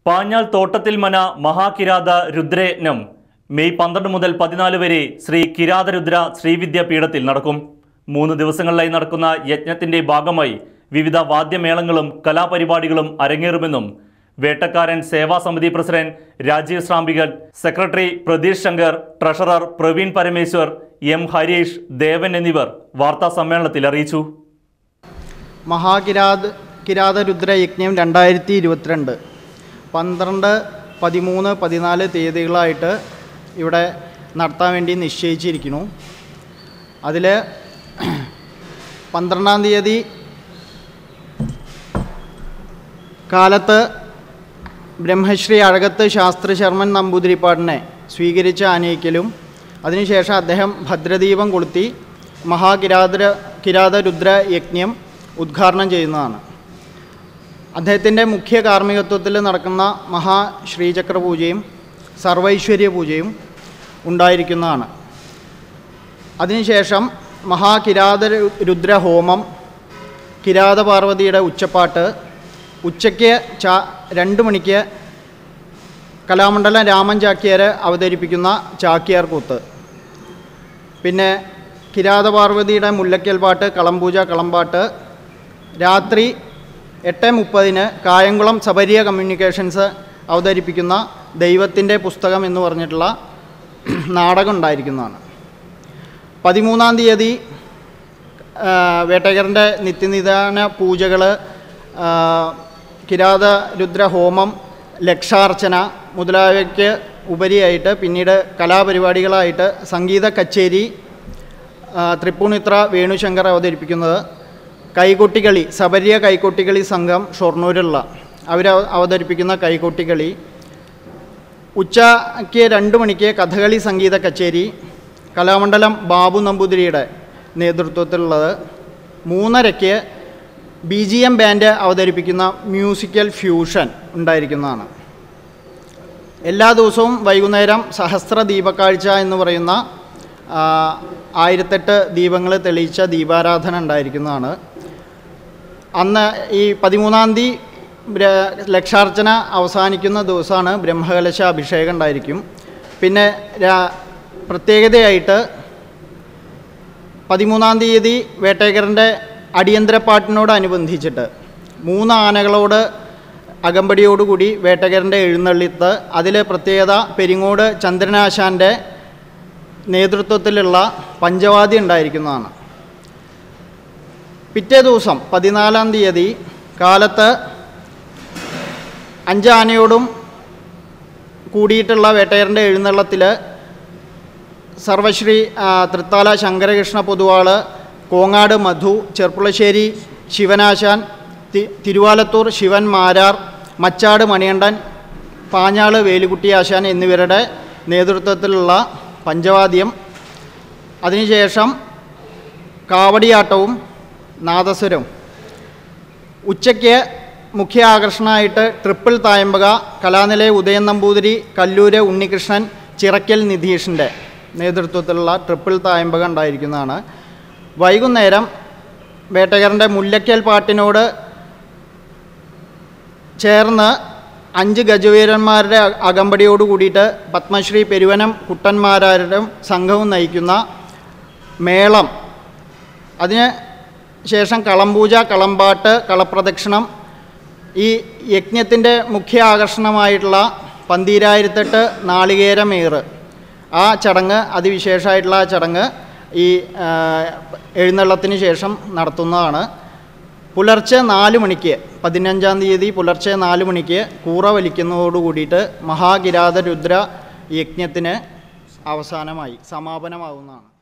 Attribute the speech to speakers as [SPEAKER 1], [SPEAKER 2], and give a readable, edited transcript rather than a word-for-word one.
[SPEAKER 1] പാഞ്ഞാൾ തോട്ടത്തിൽ മന മഹാകിരാത രുദ്രയജ്ഞം മെയ് 12 മുതൽ 14 വരെ ശ്രീ കിരാതരുദ്ര ശ്രീവിദ്യാപീഠത്തിൽ നടക്കും. 3 ദിവസങ്ങളിലായി നടക്കുന്ന യജ്ഞത്തിന്റെ ഭാഗമായി വിവിധ വാദ്യമേളങ്ങളും കലാപരിപാടികളും അരങ്ങേറുമെന്നും Vettakkaran Seva Samithi president Rajeev Shrambikal, secretary Pratheesh Shankar, treasurer Praveen Parameshwar, M Harish, Devan എന്നിവർ വാർത്താ സമ്മേളനത്തിൽ അറിയിച്ചു.
[SPEAKER 2] കിരാതരുദ്ര യജ്ഞം 2022 12, 13, 14 തീയതികളായിട്ട് ഇവിടെ നടത്താൻ വേണ്ടി നിശ്ചയിച്ചിരിക്കുന്നു. അതിൽ 12-ാം തീയതി കാലത്ത് ബ്രഹ്മശ്രീ അഴകത്ത് ശാസ്ത്രി ശർമ്മൻ നമ്പൂതിരിപ്പാടിനെ സ്വീകരിച്ച് ആനയിക്കലും അതിനുശേഷം അദ്ദേഹം ഭദ്രദീപം കൊളുത്തി കിരാതരുദ്ര യജ്ഞം ഉദ്ഘാടനം ചെയ്യുന്നതാണ്. അദ്ദേഹത്തിൻ്റെ മുഖ്യ കാർമ്മികത്വത്തിൽ നടക്കുന്ന മഹാശ്രീചക്ര പൂജയും സർവൈശ്വര്യ പൂജയും ഉണ്ടായിരിക്കുന്നതാണ്. അതിനുശേഷം മഹാകിരാതരുദ്ര ഹോമം, കിരാതപാർവതിയുടെ ഉച്ചപ്പാട്ട്, ഉച്ചയ്ക്ക് 2 മണിക്ക് കലാമണ്ഡലം രാമൻ ചാക്യാർ അവതരിപ്പിക്കുന്ന ചാക്യാർ കൂത്ത്, പിന്നെ കിരാതപാർവതിയുടെ മുല്ലക്കൽ പാട്ട്, കളംപൂജ, കളംപാട്ട്, രാത്രി 8:30 കായംകുളം സബരിയ കമ്മ്യൂണിക്കേഷൻസ് അവതരിപ്പിക്കുന്ന ദൈവത്തിൻ്റെ പുസ്തകം എന്ന് പറഞ്ഞിട്ടുള്ള നാടകം ഉണ്ടായിരിക്കുന്നതാണ്. 13-ാം തീയതി വേട്ടയ്ക്കരൻ്റെ നിത്യനിദാന പൂജകൾ, കിരാതരുദ്ര ഹോമം, ലക്ഷാർച്ചന മുതലായവയ്ക്ക് ഉപരിയായിട്ട് പിന്നീട് കലാപരിപാടികളായിട്ട് സംഗീത കച്ചേരി, തൃപ്പൂണിത്ര വേണുശങ്കർ അവതരിപ്പിക്കുന്നത്, കൈകൊട്ടിക്കളി, സബരിയ കൈകൊട്ടിക്കളി സംഘം ഷൊർണൂരുള്ള അവർ അവതരിപ്പിക്കുന്ന കൈകൊട്ടിക്കളി, ഉച്ചയ്ക്ക് 2 മണിക്ക് കഥകളി സംഗീത കച്ചേരി, കലാമണ്ഡലം ബാബു നമ്പൂതിരിയുടെ നേതൃത്വത്തിലുള്ളത്, 3:30 BGM ബാൻഡ് അവതരിപ്പിക്കുന്ന മ്യൂസിക്കൽ ഫ്യൂഷൻ ഉണ്ടായിരിക്കുന്നതാണ്. എല്ലാ ദിവസവും വൈകുന്നേരം സഹസ്ര ദീപക്കാഴ്ച എന്ന് പറയുന്ന 1008 ദീപങ്ങൾ തെളിയിച്ച ദീപാരാധന ഉണ്ടായിരിക്കുന്നതാണ്. അന്ന് ഈ 13-ാം തീയതി ലക്ഷാർച്ചന അവസാനിക്കുന്ന ദിവസമാണ് ബ്രഹ്മകലശ അഭിഷേകം ഉണ്ടായിരിക്കും. പിന്നെ പ്രത്യേകതയായിട്ട് 13-ാം തീയതി വേട്ടയ്ക്കരൻ്റെ അടിയന്തരപ്പാട്ടിനോടനുബന്ധിച്ചിട്ട് 3 ആനകളോട് അകമ്പടിയോടുകൂടി വേട്ടയ്ക്കരൻ്റെ എഴുന്നള്ളിത്ത്, അതിൽ പ്രത്യേകത പെരിങ്ങോട് ചന്ദ്രനാശാൻ്റെ നേതൃത്വത്തിലുള്ള പഞ്ചവാദ്യം ഉണ്ടായിരിക്കുന്നതാണ്. പിറ്റേ ദിവസം 14-ാം തീയതി കാലത്ത് 5 ആനയോടും കൂടിയിട്ടുള്ള വേട്ടയ്ക്കരൻ്റെ എഴുന്നള്ളത്തിൽ സർവശ്രീ തൃത്താല ശങ്കരകൃഷ്ണ പൊതുവാള്, കോങ്ങാട് മധു, ചെർപ്പുളശ്ശേരി ശിവനാശാൻ, തിരുവാലത്തൂർ ശിവൻ മാരാർ, മച്ചാട് മണികണ്ഠൻ, പാഞ്ഞാൾ വേലുകുട്ടി ആശാൻ എന്നിവരുടെ നേതൃത്വത്തിലുള്ള പഞ്ചവാദ്യം, അതിനുശേഷം കാവടിയാട്ടവും നാദസ്വരവും, ഉച്ചയ്ക്ക് മുഖ്യ ആകർഷണമായിട്ട് ട്രിപ്പിൾ തായമ്പക, കലാനിലയ ഉദയൻ നമ്പൂതിരി, കല്ലൂര് ഉണ്ണികൃഷ്ണൻ, ചിറക്കൽ നിധീഷിൻ്റെ നേതൃത്വത്തിലുള്ള ട്രിപ്പിൾ തായമ്പക ഉണ്ടായിരിക്കുന്നതാണ്. വൈകുന്നേരം വേട്ടയ്ക്കരൻ്റെ മുല്ലക്കൽ പാട്ടിനോട് ചേർന്ന് 5 ഗജവീരന്മാരുടെ അകമ്പടിയോട് കൂടിയിട്ട് പത്മശ്രീ പെരുവനം കുട്ടന്മാരുടെ സംഘവും നയിക്കുന്ന മേളം, അതിന് ശേഷം കളംപൂജ, കളംപാട്ട്, കളപ്രദക്ഷിണം, ഈ യജ്ഞത്തിൻ്റെ മുഖ്യ ആകർഷണമായിട്ടുള്ള 12008 നാളികേരമേറ്, ആ ചടങ്ങ്, അതിവിശേഷമായിട്ടുള്ള ആ ചടങ്ങ് ഈ എഴുന്നള്ളത്തിന് ശേഷം നടത്തുന്നതാണ്. പുലർച്ചെ 4 മണിക്ക് 15-ാം തീയതി പുലർച്ചെ 4 മണിക്ക് കൂറ വലിക്കുന്നതോടു കൂടിയിട്ട് മഹാകിരാതരുദ്ര യജ്ഞത്തിന് സമാപനമാവുന്നതാണ്.